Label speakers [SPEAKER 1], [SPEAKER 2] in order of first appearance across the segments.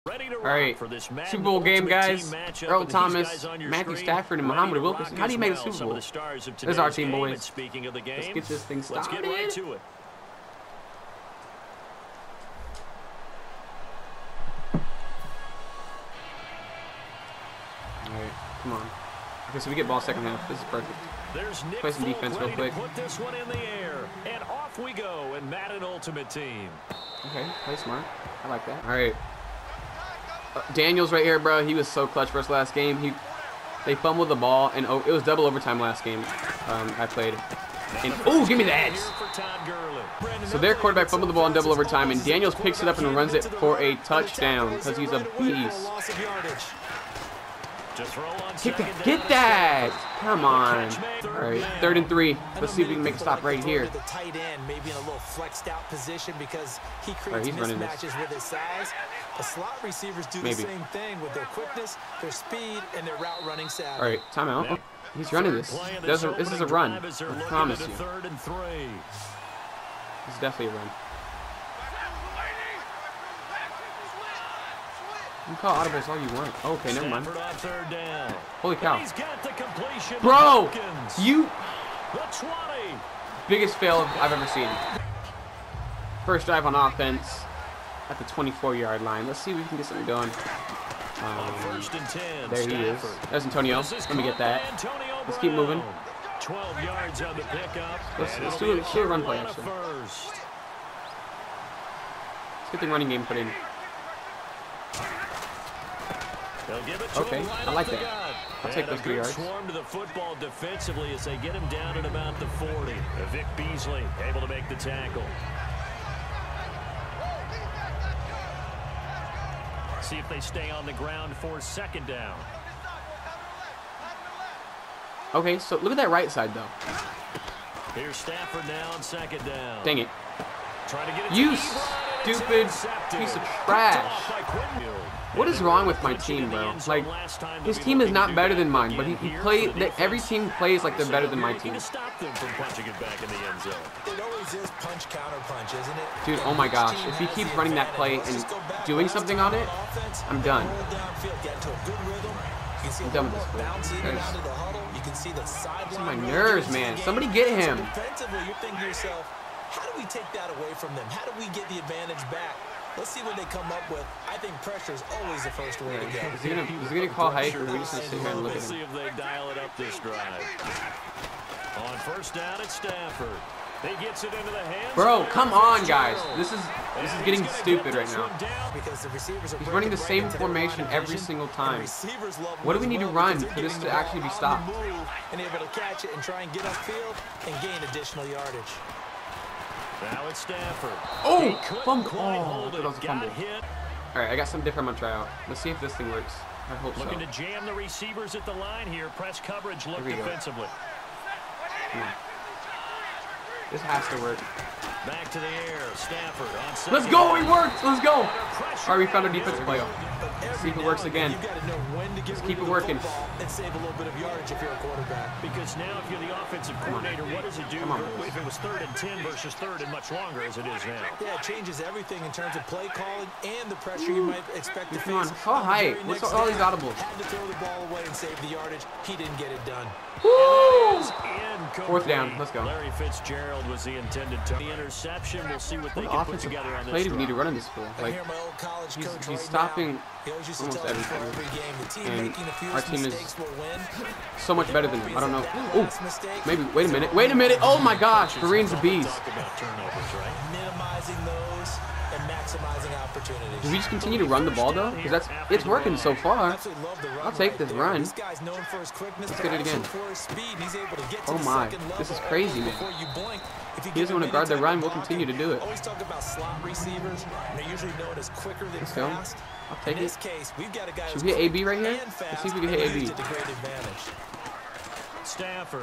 [SPEAKER 1] All right, Super Bowl game, guys. Earl Thomas, Matthew Stafford, and Muhammad Wilkerson. How do you make the Super Bowl? This is our team, boys. Let's get this thing started.
[SPEAKER 2] Let's get right to it.
[SPEAKER 1] All right, come on. Okay, so we get ball second half. This is perfect. Play some defense real quick.
[SPEAKER 2] Put this one in the air, and off we go in Madden Ultimate Team.
[SPEAKER 1] Okay, play smart. I like that. All right. Daniels right here, bro. He was so clutch for us last game. They fumbled the ball, and it was double overtime last game. I played. And oh, give me the edge. So their quarterback fumbled the ball in double overtime, and Daniels picks it up and runs it for a touchdown because he's a beast. Get that! Come on. All right, 3rd and 3. Let's see if we can make a stop right here.
[SPEAKER 3] The tight end maybe in a little flexed out position because he creates
[SPEAKER 1] he's
[SPEAKER 3] mismatches with his size. The slot receivers do the same thing with their quickness, their speed, and their route running savvy.
[SPEAKER 1] All right, timeout. Oh, he's running this. This is a run. I promise you. This is definitely a run. You can call audibles all you want. Oh, okay, never mind. Holy cow. Bro, you... Biggest fail I've ever seen. First drive on offense at the 24-yard line. Let's see if we can get something going. There he is. There's Antonio. Let me get that. Let's keep moving.
[SPEAKER 2] 12 yards on the pickup.
[SPEAKER 1] Let's do a run play, actually. Let's get the running game put in. Okay, I like that. I'll take those 3 yards.
[SPEAKER 2] Swarm to the football defensively as they get him down at about the 40. Vic Beasley able to make the tackle. See if they stay on the ground for 2nd down.
[SPEAKER 1] Okay, so look at that right side, though.
[SPEAKER 2] Here's Stafford now on 2nd down.
[SPEAKER 1] Dang it.
[SPEAKER 2] Trying to get it
[SPEAKER 1] You stupid piece of trash. What is wrong with my team, bro? Like, his team is not better than mine, but every team plays like they're better than my team. Dude, oh my gosh. If he keeps running that play and doing something on it, I'm done. I'm done with this play. It's on my nerves, man. Somebody get him.
[SPEAKER 3] How do we take that away from them? How do we get the advantage back? Let's see what they come up with. I think pressure is always the first way to go.
[SPEAKER 1] Is he gonna call hike, or are we just gonna sit here and look at him?
[SPEAKER 2] See if they dial it up this drive. On 1st down at Stafford. He gets it into the hands.
[SPEAKER 1] Bro, come on, guys. This is getting stupid right now. He's running the same formation every single time. What do we need to run for this to actually be stopped?
[SPEAKER 3] And able to catch it and try and get upfield and gain additional yardage.
[SPEAKER 2] Now it's Stafford.
[SPEAKER 1] Oh, fumble. Oh, that was a fumble. All right, I got something different I'm gonna try out. Let's see if this thing works. I hope so.
[SPEAKER 2] Looking to jam the receivers at the line here. Press coverage, look defensively.
[SPEAKER 1] Come on. This has to work.
[SPEAKER 2] Back to the air. Stafford on 2nd.
[SPEAKER 1] Let's go. It worked. Let's go. All right, we found our defensive play. Let's see if it works again. Let's keep it working.
[SPEAKER 3] And save a little bit of yardage if you're a quarterback.
[SPEAKER 2] Because now if you're the offensive coordinator, what does it do if it was 3rd and 10 versus 3rd and much longer as it is now?
[SPEAKER 3] Yeah, it changes everything in terms of play calling and the pressure you might expect to face.
[SPEAKER 1] Come on, how high? What's all these audibles?
[SPEAKER 3] Had to throw the ball away and save the yardage. He didn't get it done.
[SPEAKER 1] Woo! 4th down. Let's go.
[SPEAKER 2] Larry Fitzgerald was the intended target. The interception. We'll see what they can put together on this.
[SPEAKER 1] Play do we need to run in this for? Like, he's stopping almost everything, and our team is so much better than him. I don't know. Oh, maybe. Wait a minute. Wait a minute. Oh my gosh, Kareem's a beast.
[SPEAKER 3] Minimizing those and maximizing opportunities.
[SPEAKER 1] Do we just continue to run the ball though? Because it's working so far. I'll take this run. Let's get it again. Oh my, this is crazy, man. He doesn't want to guard the run. We'll continue to do it.
[SPEAKER 3] Always talk about slot receivers. They're usually known as quicker than fast.
[SPEAKER 1] I'll take it. Should we hit AB right here? Let's see if we can hit AB.
[SPEAKER 2] Stafford.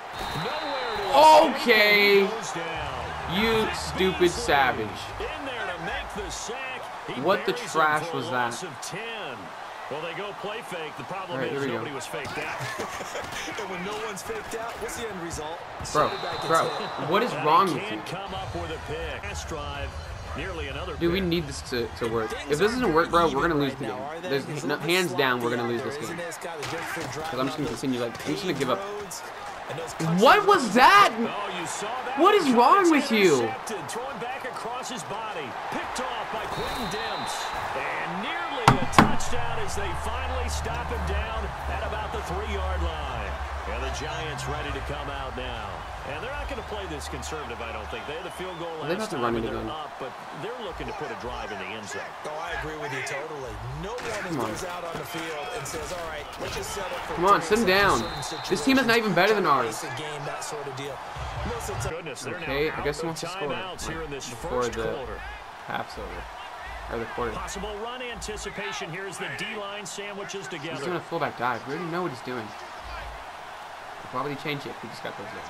[SPEAKER 1] Okay. You stupid savage. What the trash was that?
[SPEAKER 2] Well, they go play fake. The problem is nobody was faked out.
[SPEAKER 3] And when no one's faked out, what's the end result?
[SPEAKER 1] Bro, what is wrong with you?
[SPEAKER 2] Come up with a pick. Last drive, Nearly another
[SPEAKER 1] Dude, we need this to work. If this doesn't work, bro, we're gonna lose the game. There's no, hands down, we're gonna lose this game. Because I'm just gonna continue. Like, I'm just gonna give up. What was that?
[SPEAKER 2] Oh, you saw that?
[SPEAKER 1] What is wrong with you?
[SPEAKER 2] Throwing back across his body. Picked off by Quentin Demps. And nearly a touchdown as they finally stop him down at about the 3-yard line. And the Giants ready to come out now. And they're not going to play this conservative, I don't think. They had the field goal last time and they're up, but they're looking to put a drive in the end zone.
[SPEAKER 3] Oh, I agree with you totally. No one goes out on the field and says, all right, let's just settle for
[SPEAKER 1] Come on, sit him down. This team is not even better than ours. Okay, I guess he wants to score before the half's over. Or the quarter.
[SPEAKER 2] Possible run anticipation here as the D-line sandwiches together.
[SPEAKER 1] He's doing a fullback dive. We already know what he's doing. Why would he change it? He just got those legs.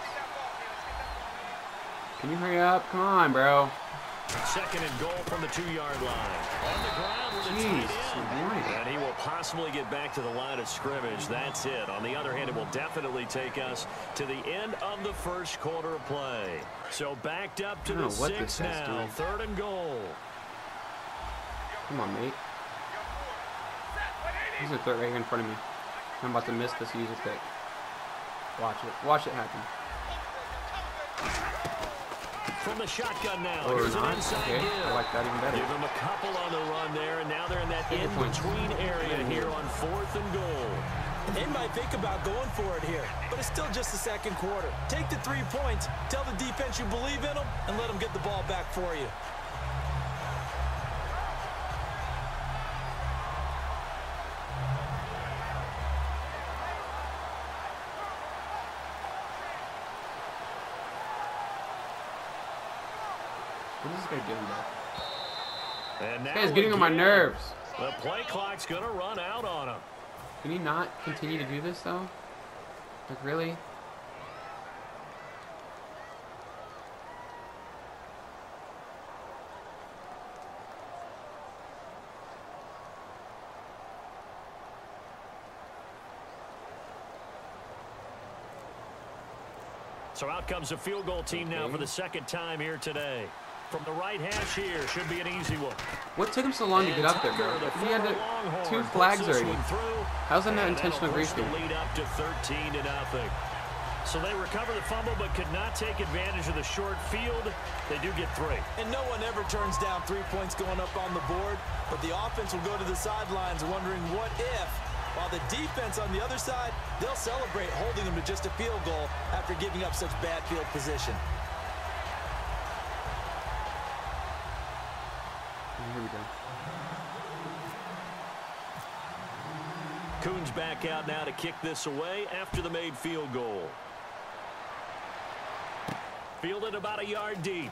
[SPEAKER 1] Can you hurry up? Come on, bro.
[SPEAKER 2] Second and goal from the 2-yard line. On the ground with a tight end. And he will possibly get back to the line of scrimmage. That's it. On the other hand, it will definitely take us to the end of the first quarter of play. So backed up to the 6 now. Third and goal.
[SPEAKER 1] Come on, mate. He's a threat right here in front of me. I'm about to miss this user pick. Watch it. Watch it happen.
[SPEAKER 2] From the shotgun now.
[SPEAKER 1] Or
[SPEAKER 2] Here's
[SPEAKER 1] not.
[SPEAKER 2] an inside
[SPEAKER 1] Okay,
[SPEAKER 2] give.
[SPEAKER 1] I like that even better.
[SPEAKER 2] Give them a couple on the run there, and now they're in that in-between area here on 4th and goal.
[SPEAKER 3] They might think about going for it here, but it's still just the second quarter. Take the 3 points, tell the defense you believe in them, and let them get the ball back for you.
[SPEAKER 1] What is this guy doing, bro?
[SPEAKER 2] And
[SPEAKER 1] This guy's getting on my nerves.
[SPEAKER 2] The play clock's going to run out on him.
[SPEAKER 1] Can he not continue to do this, though? Like, really?
[SPEAKER 2] So out comes the field goal team now for the second time here today. From the right hash here, should be an easy one.
[SPEAKER 1] What took him so long to get up there, bro? He had 2 flags already. How's that not intentional greasing?
[SPEAKER 2] Lead up to 13-0. So they recover the fumble, but could not take advantage of the short field. They do get 3.
[SPEAKER 3] And no one ever turns down 3 points going up on the board, but the offense will go to the sidelines wondering what if. While the defense on the other side, they'll celebrate holding them to just a field goal after giving up such bad field position.
[SPEAKER 1] Here we go.
[SPEAKER 2] Coons back out now to kick this away after the made field goal. Fielded about a yard deep.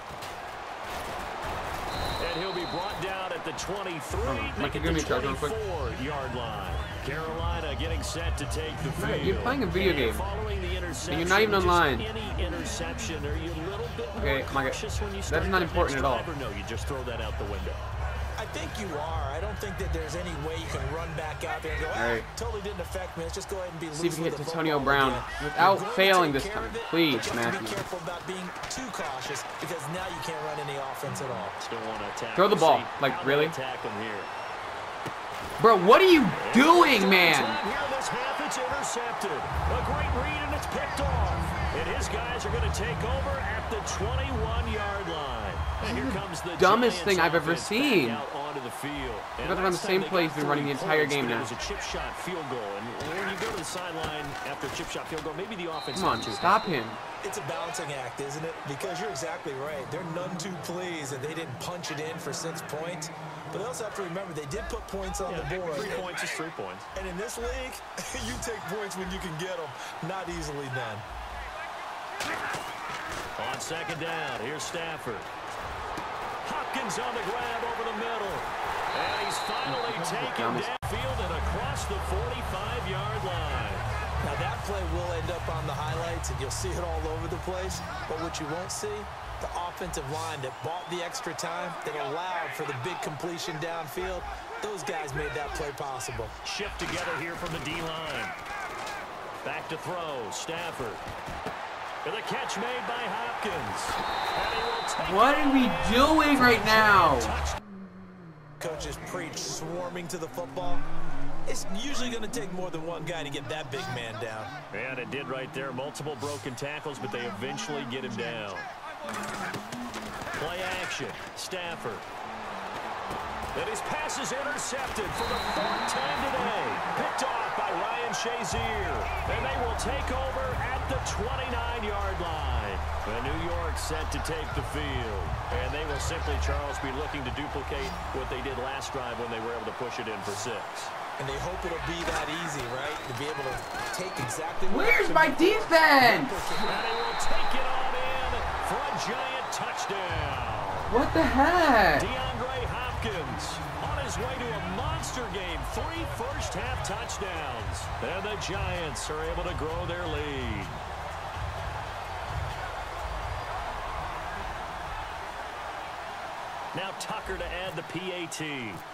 [SPEAKER 2] And he'll be brought down at the 23, making the 24-yard line. Carolina getting set to take the field.
[SPEAKER 1] You're playing a video game.
[SPEAKER 2] Following the interception,
[SPEAKER 1] And you're not even online.
[SPEAKER 2] Any interception, are you a little bit more cautious when you start
[SPEAKER 1] that's not important at all.
[SPEAKER 2] Or no, you just throw that out the window.
[SPEAKER 3] I think you are. I don't think that there's any way you can run back out there and go,
[SPEAKER 1] right.
[SPEAKER 3] Totally didn't affect me. Let's just go ahead and be loose.
[SPEAKER 1] See if we can get to Antonio Brown without failing this time. Please, Matthew.
[SPEAKER 3] Be careful about being too cautious because now you can't run any offense at all.
[SPEAKER 2] Still want to attack.
[SPEAKER 1] Throw the ball. Like, really?
[SPEAKER 2] Attack him here.
[SPEAKER 1] Bro, what are you doing, man?
[SPEAKER 2] Here this half, it's intercepted. A great read, and it's picked off. And his guys are going to take over at the 21-yard line. And here comes the
[SPEAKER 1] dumbest
[SPEAKER 2] Giants
[SPEAKER 1] thing I've ever seen.
[SPEAKER 2] out onto the field.
[SPEAKER 1] We're going to run the same play he's been running the entire game now.
[SPEAKER 2] It was a chip shot field goal. And when you go to the sideline after a chip shot field goal, maybe the offense...
[SPEAKER 1] Come on, stop him.
[SPEAKER 3] It's a balancing act, isn't it? Because you're exactly right. They're none too pleased that they didn't punch it in for 6 points. But they also have to remember they did put points on the board.
[SPEAKER 2] 3 points is 3 points.
[SPEAKER 3] And in this league, you take points when you can get them. Not easily done.
[SPEAKER 2] On second down, here's Stafford. Hopkins on the grab over the middle. And he's finally taken downfield and across the 45-yard line.
[SPEAKER 3] Now that play will end up on the highlights, and you'll see it all over the place. But what you won't see, the offensive line that bought the extra time, that allowed for the big completion downfield, those guys made that play possible.
[SPEAKER 2] Shift together here from the D-line. Back to throw, Stafford. And the catch made by Hopkins. And he will take
[SPEAKER 1] What are we doing right now?
[SPEAKER 3] Coaches preach swarming to the football. It's usually going to take more than one guy to get that big man down.
[SPEAKER 2] And it did right there. Multiple broken tackles, but they eventually get him down. Play action. Stafford. And his pass is intercepted for the 4th time today. Picked off by Ryan Shazier. And they will take over at the 29-yard line. And New York set to take the field. And they will simply, Charles, be looking to duplicate what they did last drive when they were able to push it in for 6.
[SPEAKER 3] And they hope it'll be that easy, right? To be able to take exactly what...
[SPEAKER 1] Where's my defense?
[SPEAKER 2] And they will take it on in for a giant touchdown.
[SPEAKER 1] What the heck?
[SPEAKER 2] DeAndre Hopkins on his way to a monster game. 3 first-half touchdowns. And the Giants are able to grow their lead. Now Tucker to add the PAT.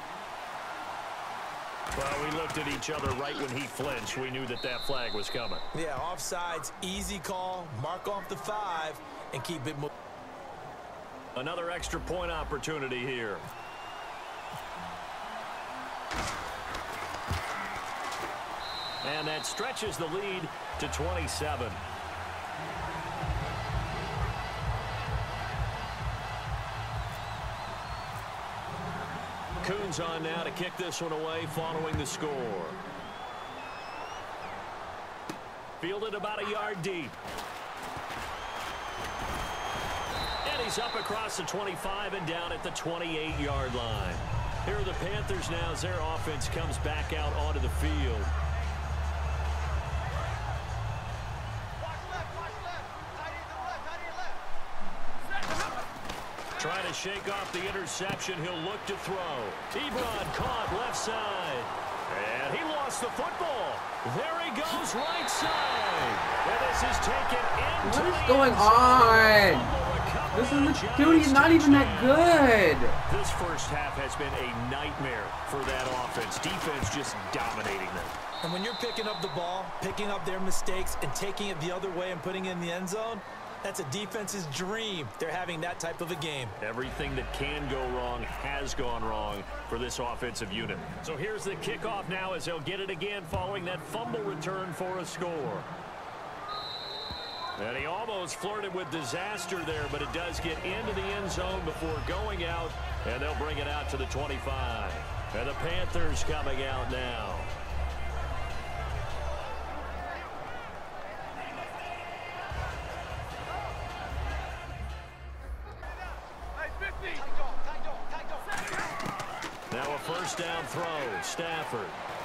[SPEAKER 2] Well, we looked at each other right when he flinched. We knew that that flag was coming.
[SPEAKER 3] Yeah, offsides, easy call. Mark off the 5 and keep it moving.
[SPEAKER 2] Another extra point opportunity here. And that stretches the lead to 27. Coons on now to kick this one away following the score. Fielded about a yard deep. And he's up across the 25 and down at the 28-yard line. Here are the Panthers now as their offense comes back out onto the field. Trying to shake off the interception. He'll look to throw. Ebron caught left side. And he lost the football. There he goes right side. And this is taken into
[SPEAKER 1] What is going on? This is, dude, he's not even that good.
[SPEAKER 2] This first half has been a nightmare for that offense. Defense just dominating them.
[SPEAKER 3] And when you're picking up the ball, picking up their mistakes, and taking it the other way and putting it in the end zone, that's a defense's dream. They're having that type of a game.
[SPEAKER 2] Everything that can go wrong has gone wrong for this offensive unit. So here's the kickoff now as they'll get it again following that fumble return for a score. And he almost flirted with disaster there, but it does get into the end zone before going out, and they'll bring it out to the 25. And the Panthers coming out now. Now a first down throw. Stafford.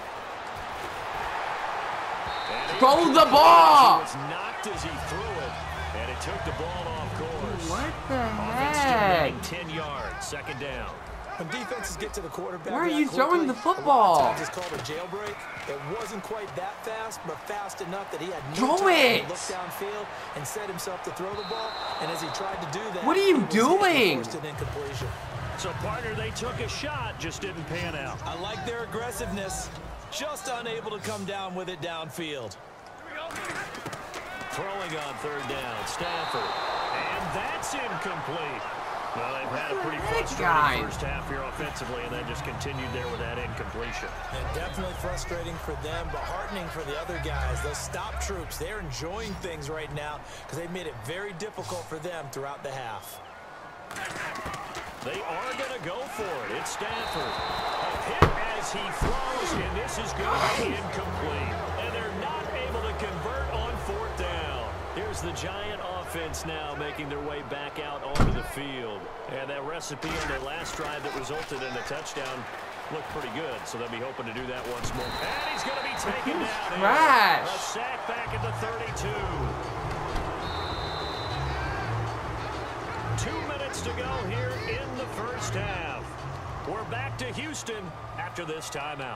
[SPEAKER 1] Throw the ball!
[SPEAKER 2] He was knocked as he threw it, and it took the ball off course.
[SPEAKER 1] What the
[SPEAKER 2] Offense
[SPEAKER 1] heck?
[SPEAKER 2] generating 10 yards, second down.
[SPEAKER 3] When defenses get to the quarterback,
[SPEAKER 1] Why are you throwing the football?
[SPEAKER 3] It's called a jailbreak. It wasn't quite that fast, but fast enough that he had no
[SPEAKER 1] Throw
[SPEAKER 3] time
[SPEAKER 1] it!
[SPEAKER 3] to look downfield and set himself to throw the ball. And as he tried to do that,
[SPEAKER 1] What are you
[SPEAKER 3] he was hit and
[SPEAKER 1] doing?
[SPEAKER 3] forced an incompletion.
[SPEAKER 2] So, partner, they took a shot, just didn't pan out.
[SPEAKER 3] I like their aggressiveness, just unable to come down with it downfield.
[SPEAKER 2] Throwing on third down, Stafford. And that's incomplete. Well, they've had a pretty frustrating first half here offensively, and then just continued there with that incompletion.
[SPEAKER 3] And definitely frustrating for them, but heartening for the other guys. Those stop troops, they're enjoying things right now because they've made it very difficult for them throughout the half.
[SPEAKER 2] They are going to go for it. It's Stafford. A hit as he throws, and this is going to be incomplete. And they're not able to convert on fourth down. Here's the Giant offense now making their way back out onto the field. And that recipe on their last drive that resulted in a touchdown looked pretty good, so they'll be hoping to do that once more. And he's going to be taken down.
[SPEAKER 1] Trash.
[SPEAKER 2] A sack back at the 32. 2 minutes to go here in the first half. We're back to Houston after this timeout.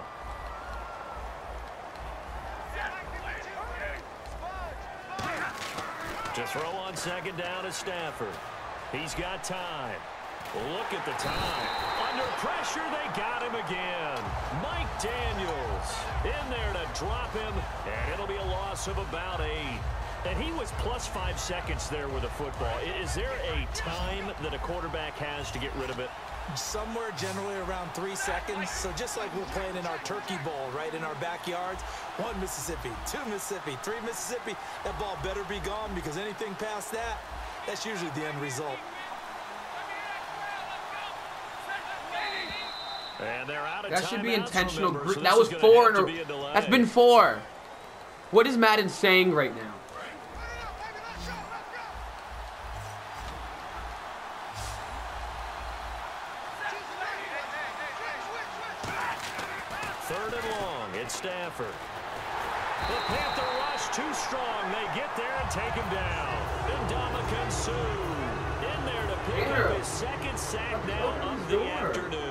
[SPEAKER 2] To throw on second down is Stafford. He's got time. Look at the time. Under pressure, they got him again. Mike Daniels in there to drop him, and it'll be a loss of about 8. And he was plus 5 seconds there with a football. Is there a time that a quarterback has to get rid of it?
[SPEAKER 3] Somewhere generally around 3 seconds. So just like we're playing in our turkey bowl, right, in our backyards, 1 Mississippi, 2 Mississippi, 3 Mississippi, that ball better be gone, because anything past that, that's usually the end result.
[SPEAKER 2] And they're out of
[SPEAKER 1] that should be intentional.
[SPEAKER 2] So
[SPEAKER 1] that was 4 in a row. That's been 4. What is Madden saying right now?
[SPEAKER 2] Third and long, it's Stafford. The Panther rush too strong. They get there and take him down. Ndamukong Suh in there to pick up his second sack now of the afternoon.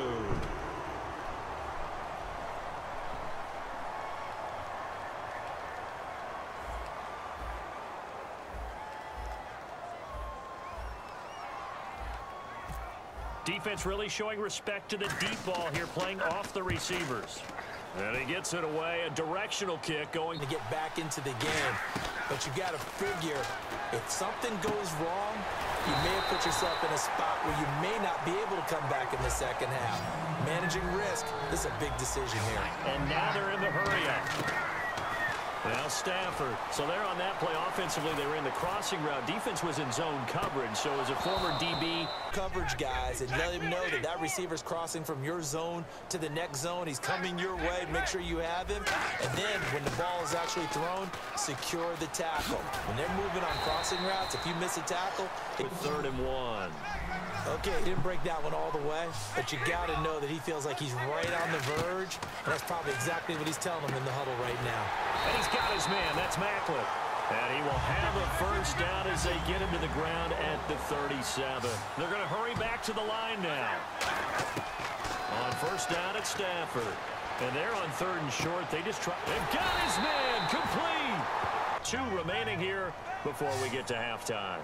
[SPEAKER 2] Defense really showing respect to the deep ball here, playing off the receivers. And he gets it away, a directional kick going
[SPEAKER 3] to get back into the game. But you got to figure, if something goes wrong, you may have put yourself in a spot where you may not be able to come back in the second half. Managing risk, this is a big decision here.
[SPEAKER 2] And now they're in the hurry-up. Now Stafford. So they're on that play offensively. They were in the crossing route. Defense was in zone coverage. So as a former DB,
[SPEAKER 3] coverage guys, and let him know that that receiver's crossing from your zone to the next zone. He's coming your way. Make sure you have him. And then when the ball is actually thrown, secure the tackle. When they're moving on crossing routes, if you miss a tackle,
[SPEAKER 2] with 3rd and 1.
[SPEAKER 3] Okay, he didn't break that one all the way, but you got to know that he feels like he's right on the verge, and that's probably exactly what he's telling them in the huddle right now.
[SPEAKER 2] And he's got his man. That's Maclin. And he will have a first down as they get him to the ground at the 37. They're going to hurry back to the line now. On first down at Stafford. And they're on 3rd and short. They just try. They've got his man complete. 2 remaining here before we get to halftime.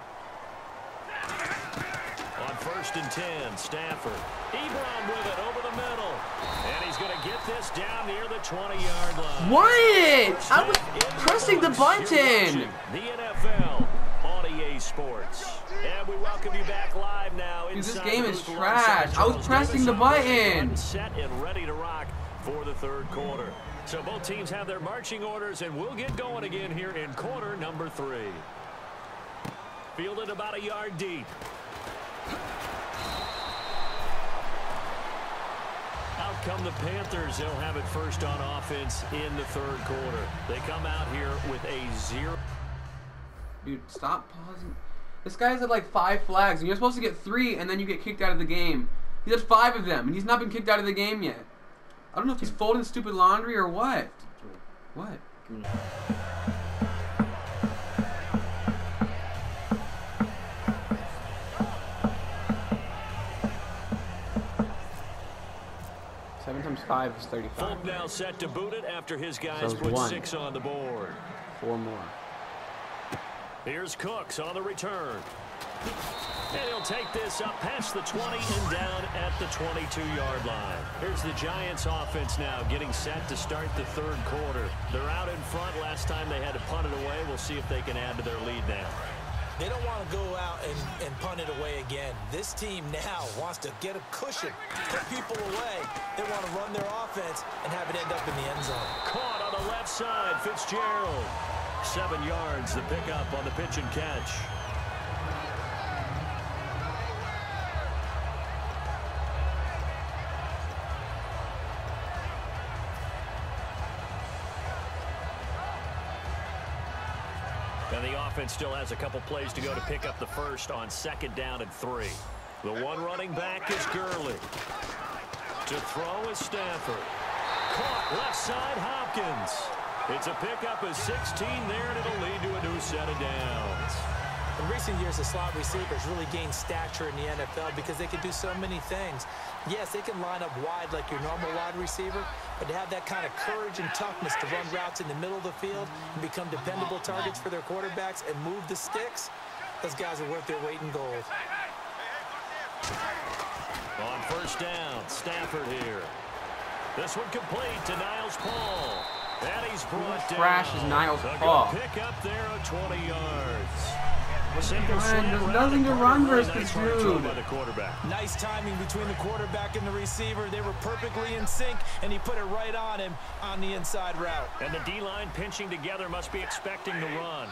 [SPEAKER 2] On 1st and 10, Stafford. Ebron with it over the middle. And he's going to get this down near the 20-yard line.
[SPEAKER 1] What? I was pressing the button.
[SPEAKER 2] The NFL on EA Sports. And we welcome you back live now.
[SPEAKER 1] Dude, this game is trash. I was pressing the button.
[SPEAKER 2] Set and ready to rock for the 3rd quarter. So both teams have their marching orders, and we'll get going again here in quarter number 3. Fielded about a yard deep. Out come the Panthers. They'll have it first on offense in the 3rd quarter. They come out here with a 0.
[SPEAKER 1] Dude, stop pausing. This guy's had like 5 flags, and you're supposed to get 3, and then you get kicked out of the game. He's had 5 of them, and he's not been kicked out of the game yet. I don't know if he's folding stupid laundry or what. What? 7 times 5 is 35.
[SPEAKER 2] Folk now set to boot it after his guys put 6 on the board.
[SPEAKER 1] 4 more.
[SPEAKER 2] Here's Cooks on the return. And he'll take this up past the 20 and down at the 22-yard line. Here's the Giants offense now getting set to start the 3rd quarter. They're out in front. Last time they had to punt it away. We'll see if they can add to their lead now.
[SPEAKER 3] They don't want to go out and punt it away again. This team now wants to get a cushion, put people away. They want to run their offense and have it end up in the end zone.
[SPEAKER 2] Caught on the left side, Fitzgerald. 7 yards, the pickup on the pitch and catch. And the offense still has a couple plays to go to pick up the first on 2nd down and 3. The one running back is Gurley. To throw is Stafford. Caught left side, Hopkins. It's a pickup of 16 there, and it'll lead to a new set of downs.
[SPEAKER 3] In recent years, the slot receivers really gained stature in the NFL because they can do so many things. Yes, they can line up wide like your normal wide receiver, but to have that kind of courage and toughness to run routes in the middle of the field and become dependable targets for their quarterbacks and move the sticks, those guys are worth their weight in gold.
[SPEAKER 2] On first down, Stafford here. This one complete to Niles Paul. And he's brought
[SPEAKER 1] Trash is
[SPEAKER 2] down.
[SPEAKER 1] Niles
[SPEAKER 2] So
[SPEAKER 1] Paul.
[SPEAKER 2] good pick up there of 20 yards.
[SPEAKER 1] Man, there's nothing to run versus this dude.
[SPEAKER 2] By the quarterback.
[SPEAKER 3] Nice timing between the quarterback and the receiver. They were perfectly in sync, and he put it right on him on the inside route.
[SPEAKER 2] And the D-line pinching together must be expecting the run.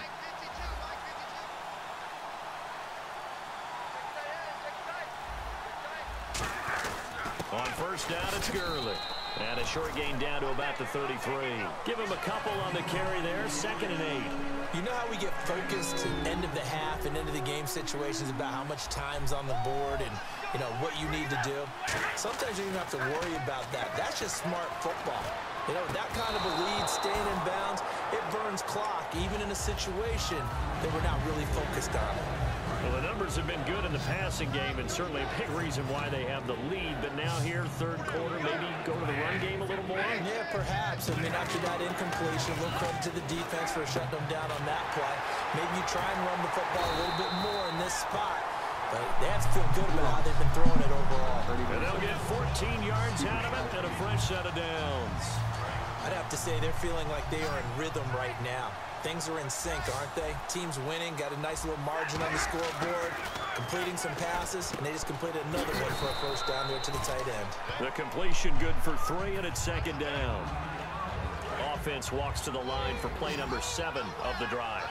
[SPEAKER 2] On first down, it's Gurley. And a short gain down to about the 33. Give him a couple on the carry there, 2nd and 8.
[SPEAKER 3] You know how we get focused at end of the half and end of the game situations about how much time's on the board and, you know, what you need to do? Sometimes you don't have to worry about that. That's just smart football. You know, that kind of a lead, staying in bounds, it burns clock, even in a situation that we're not really focused on it.
[SPEAKER 2] Well, the numbers have been good in the passing game, and certainly a big reason why they have the lead. But now here, 3rd quarter, maybe go to the run game a little more?
[SPEAKER 3] Yeah, perhaps. I mean, after that incompletion, a little credit to the defense for shutting them down on that play. Maybe you try and run the football a little bit more in this spot. But they have to feel good about how they've been throwing it overall.
[SPEAKER 2] And they'll get 14 yards out of it and a fresh set of downs.
[SPEAKER 3] I'd have to say they're feeling like they are in rhythm right now. Things are in sync, aren't they? Team's winning, got a nice little margin on the scoreboard, completing some passes, and they just completed another one for a first down there to the tight end.
[SPEAKER 2] The completion good for 3, and it's 2nd down. Offense walks to the line for play number 7 of the drive.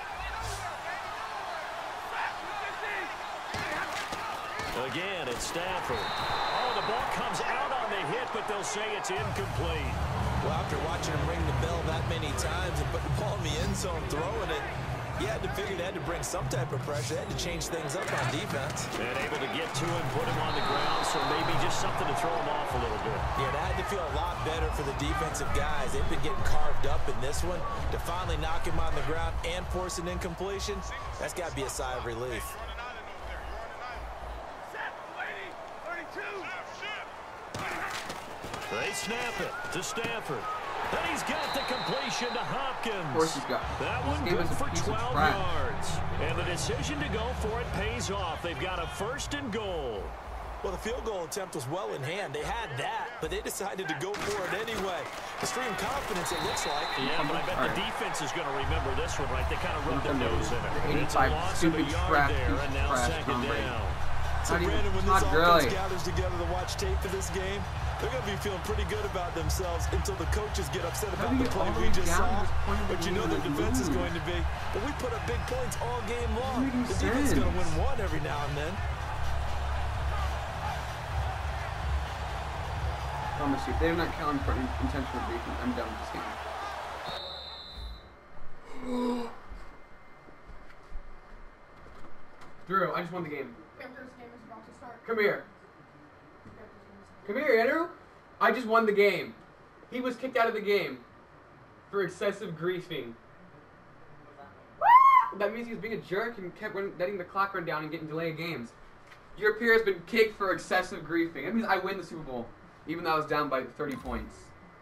[SPEAKER 2] Again, it's Stafford. Oh, the ball comes out on the hit, but they'll say it's incomplete.
[SPEAKER 3] Well, after watching him ring the bell that many times and put the ball in the end zone, throwing it, you had to figure they had to bring some type of pressure. They had to change things up on defense.
[SPEAKER 2] And able to get to him, put him on the ground, so maybe just something to throw him off a little bit.
[SPEAKER 3] Yeah, that had to feel a lot better for the defensive guys. They've been getting carved up in this one. To finally knock him on the ground and force an incompletion, that's got to be a sigh of relief.
[SPEAKER 2] They snap it to Stafford. And he's got the completion to Hopkins.
[SPEAKER 1] Of course he's got.
[SPEAKER 2] That one good for 12 yards. And the decision to go for it pays off. They've got a 1st and goal.
[SPEAKER 3] Well, the field goal attempt was well in hand. They had that, but they decided to go for it anyway. Extreme confidence, it looks like.
[SPEAKER 2] Yeah, but I bet the defense is going to remember this one, right? They kind of rubbed their nose in it. It's a
[SPEAKER 1] 85
[SPEAKER 2] loss of a
[SPEAKER 1] stupid
[SPEAKER 2] yard
[SPEAKER 1] crap
[SPEAKER 2] there,
[SPEAKER 1] piece
[SPEAKER 2] and
[SPEAKER 1] of
[SPEAKER 2] now
[SPEAKER 1] trash
[SPEAKER 2] 2nd
[SPEAKER 1] Tom Brady.
[SPEAKER 2] down.
[SPEAKER 3] So, Brandon, when this offense gathers together to watch tape for this game, they're going to be feeling pretty good about themselves until the coaches get upset about the play we just saw. But you know their defense is going to be. But we put up big points all game long. The defense is going to win one every now and then.
[SPEAKER 1] I promise you, if they're not counting for intentional defense, I'm done with this game. Drew, I just won the game. Come here. Come here, Andrew. I just won the game. He was kicked out of the game for excessive griefing. That means he was being a jerk and kept letting the clock run down and getting delayed games. Your peer has been kicked for excessive griefing. That means I win the Super Bowl, even though I was down by 30 points.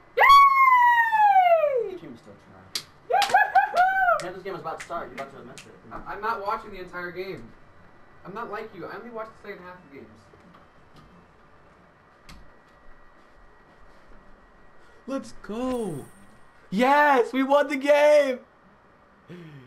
[SPEAKER 1] Yay!
[SPEAKER 4] Team's still trying. This game is about to start. You're about to admit it.
[SPEAKER 1] I'm not watching the entire game. I'm not like you. I only watch the second half of games. Let's go. Yes, we won the game.